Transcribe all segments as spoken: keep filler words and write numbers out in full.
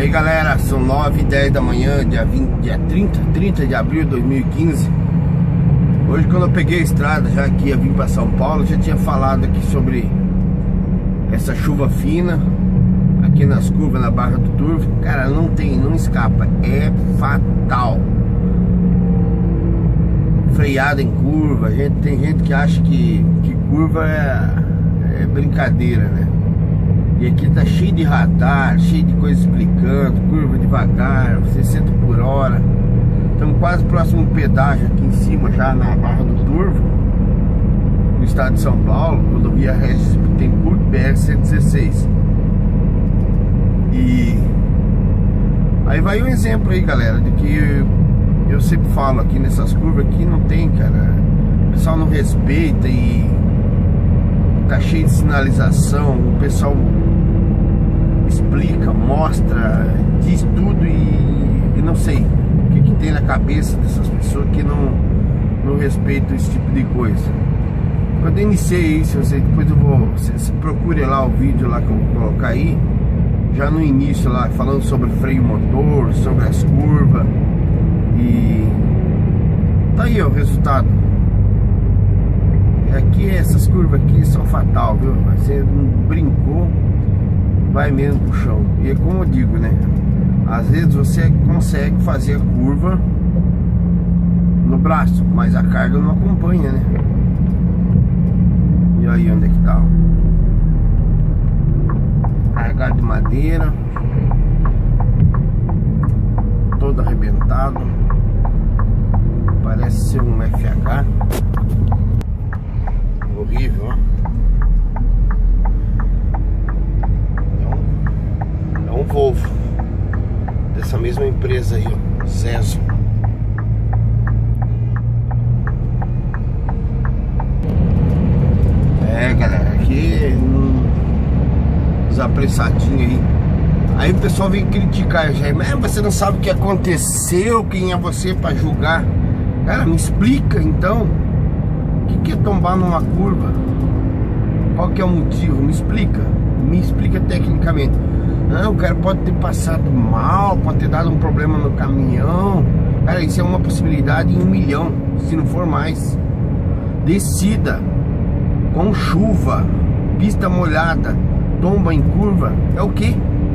Aí galera, são nove e dez da manhã, dia, vinte, dia trinta, trinta de abril de dois mil e quinze. Hoje, quando eu peguei a estrada, já que ia vir para São Paulo, já tinha falado aqui sobre essa chuva fina aqui nas curvas, na Barra do Turvo. Cara, não tem, não escapa, é fatal. Freada em curva, gente, tem gente que acha que, que curva é, é brincadeira, né? E aqui tá cheio de radar, cheio de coisa explicando, curva devagar, sessenta por hora. Estamos quase próximo do pedágio aqui em cima, já na Barra do Turvo, no estado de São Paulo, rodovia Regis Bittencourt, B R cento e dezesseis. E aí vai um exemplo aí, galera, de que eu, eu sempre falo aqui nessas curvas aqui, não tem, cara, o pessoal não respeita e tá cheio de sinalização, o pessoal explica, mostra, diz tudo e, e não sei o que, que tem na cabeça dessas pessoas que não, não respeitam esse tipo de coisa. Quando eu iniciei isso, eu sei, depois eu vou, você, você procure lá o vídeo lá que eu vou colocar aí, já no início lá, falando sobre freio motor, sobre as curvas. E tá aí ó, o resultado. E aqui, essas curvas aqui são fatal, viu? Você brincou, vai mesmo pro chão. E é como eu digo, né? Às vezes você consegue fazer a curva no braço, mas a carga não acompanha, né? E aí, onde é que tá? Carregado de madeira, todo arrebentado, parece ser um F H. Horrível, ó. É um, é um Volvo dessa mesma empresa aí, ó, Zezo. É, galera, aqui hum, os apressadinhos aí. Aí o pessoal vem criticar já, mas você não sabe o que aconteceu, quem é você pra julgar? Cara, me explica então, o que, que é tombar numa curva? Qual que é o motivo? Me explica, me explica tecnicamente. Não, o cara pode ter passado mal, pode ter dado um problema no caminhão. Cara, isso é uma possibilidade em um milhão, se não for mais. Descida com chuva, pista molhada, tomba em curva, é o quê?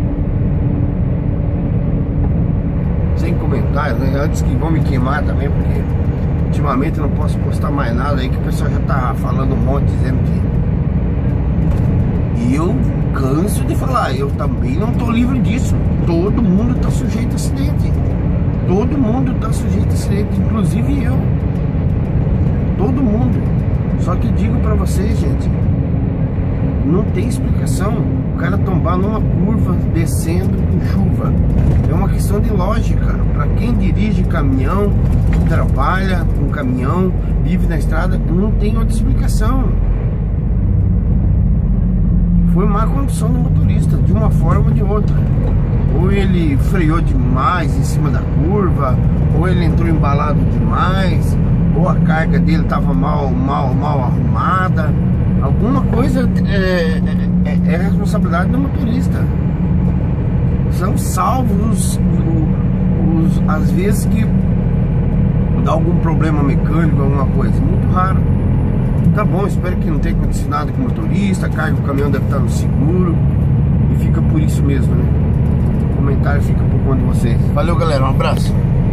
Sem comentários, né? Antes que vão me queimar também, porque ultimamente eu não posso postar mais nada aí, que o pessoal já tá falando um monte, dizendo que... E eu canso de falar, eu também não tô livre disso. Todo mundo tá sujeito a acidente. Todo mundo tá sujeito a acidente, inclusive eu. Todo mundo. Só que digo pra vocês, gente, não tem explicação o cara tombar numa curva descendo com chuva. É uma questão de lógica. Para quem dirige caminhão, trabalha com caminhão, vive na estrada, não tem outra explicação. Foi má condução do motorista, de uma forma ou de outra. Ou ele freou demais em cima da curva, ou ele entrou embalado demais, ou a carga dele estava mal, mal, mal arrumada. Alguma coisa é, é, é responsabilidade do motorista. São salvos os, os, os, as vezes que dá algum problema mecânico, alguma coisa. Muito raro. Tá bom, espero que não tenha acontecido nada com o motorista. A carga do caminhão deve estar no seguro. E fica por isso mesmo, né? O comentário fica por conta de vocês. Valeu, galera, um abraço.